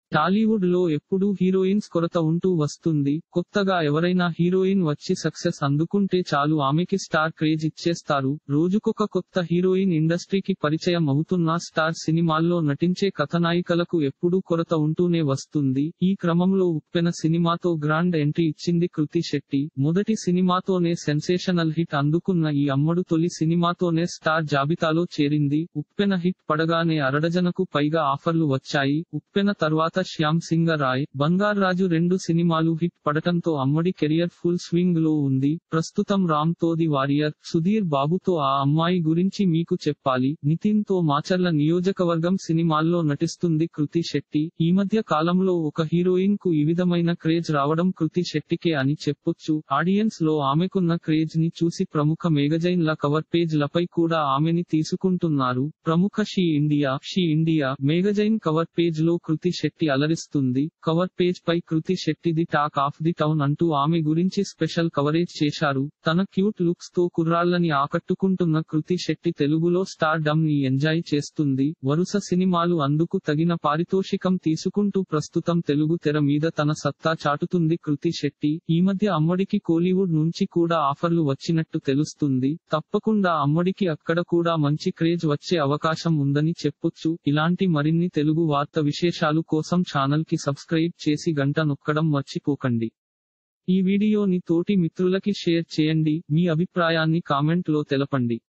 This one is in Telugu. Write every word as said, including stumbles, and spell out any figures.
టాలీవుడ్ లో ఎప్పుడూ హీరోయిన్స్ కొరత ఉంటూ వస్తుంది. కొత్తగా ఎవరైనా హీరోయిన్ వచ్చి సక్సెస్ అందుకుంటే చాలు ఆమెకి స్టార్ క్రేజ్ ఇచ్చేస్తారు. రోజుకొక కొత్త హీరోయిన్ ఇండస్ట్రీకి పరిచయం అవుతున్నా స్టార్ సినిమాల్లో నటించే కథానాయికలకు ఎప్పుడూ కొరత ఉంటూనే వస్తుంది. ఈ క్రమంలో ఉప్పెన సినిమాతో గ్రాండ్ ఎంట్రీ ఇచ్చింది కృతి శెట్టి. మొదటి సినిమాతోనే సెన్సేషనల్ హిట్ అందుకున్న ఈ అమ్మడు తొలి సినిమాతోనే స్టార్ జాబితాలో చేరింది. ఉప్పెన హిట్ పడగానే అరడజనకు పైగా ఆఫర్లు వచ్చాయి. ఉప్పెన తర్వాత శ్యామ్ సింగ రాయ్, బంగార్రాజు రెండు సినిమాలు హిట్ పడటంతో అమ్మడి కెరియర్ ఫుల్ స్వింగ్ లో ఉంది. ప్రస్తుతం రామ్ తో ది వారియర్, సుధీర్ బాబుతో ఆ అమ్మాయి గురించి మీకు చెప్పాలి, నితిన్ తో మాచర్ల నియోజకవర్గం సినిమాల్లో నటిస్తుంది కృతి శెట్టి. ఈ మధ్య కాలంలో ఒక హీరోయిన్ కు ఈ విధమైన క్రేజ్ రావడం కృతి శెట్టికే అని చెప్పొచ్చు. ఆడియన్స్ లో ఆమెకున్న క్రేజ్ ని చూసి ప్రముఖ మేగజైన్ల కవర్ పేజ్ లపై కూడా ఆమెని తీసుకుంటున్నారు. ప్రముఖ she India, she India magazine cover page లో కృతి శెట్టి అలరిస్తుంది. కవర్ పేజ్ పై Krithi Shetty the talk of the town అంటూ ఆమె గురించి స్పెషల్ కవరేజ్ చేశారు. తన క్యూట్ లుక్స్ తో కుర్రాళ్లని ఆకట్టుకుంటున్న కృతి శెట్టి తెలుగులో స్టార్ డమ్ ని ఎంజాయ్ చేస్తుంది. వరుస సినిమాలు అందుకు తగిన పారితోషికం తీసుకుంటూ ప్రస్తుతం తెలుగు తెర మీద తన సత్తా చాటుతుంది కృతి శెట్టి. ఈ మధ్య అమ్మడికి కోలీవుడ్ నుంచి కూడా ఆఫర్లు వచ్చినట్టు తెలుస్తుంది. తప్పకుండా అమ్మడికి అక్కడ కూడా మంచి క్రేజ్ వచ్చే అవకాశం ఉందని చెప్పొచ్చు. ఇలాంటి మరిన్ని తెలుగు వార్త విశేషాలు కోసం ఛానల్ కి సబ్స్క్రైబ్ చేసి గంట నొక్కడం మర్చిపోకండి. ఈ వీడియోని తోటి మిత్రులకి షేర్ చేయండి. మీ అభిప్రాయాన్ని కామెంట్ లో తెలపండి.